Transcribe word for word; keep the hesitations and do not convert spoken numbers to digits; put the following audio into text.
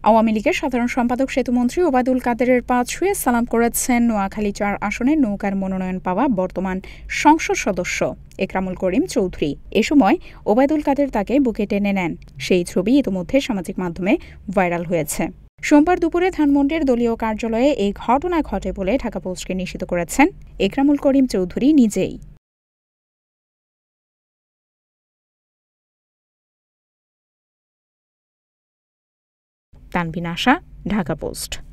আওয়ামী লীগের সাধারণ সম্পাদক সেতুমন্ত্রী ওবায়দুল কাদেরের পা ছুঁয়ে সালাম করেছেন নোয়াখালী চার আসনের নৌকার মনোনয়ন পাওয়া বর্তমান সংসদ সদস্য একরামুল করিম চৌধুরী। এ সময় ওবায়দুল কাদের তাকে বুকে টেনে নেন। সেই ছবি ইতিমধ্যে সামাজিক মাধ্যমে ভাইরাল হয়েছে। সোমবার দুপুরে ধানমন্ডির দলীয় কার্যালয়ে এই ঘটনা ঘটে বলে ঢাকা পোস্টকে নিশ্চিত করেছেন একরামুল করিম চৌধুরী নিজেই। তানবিন আশা, ঢাকা পোস্ট।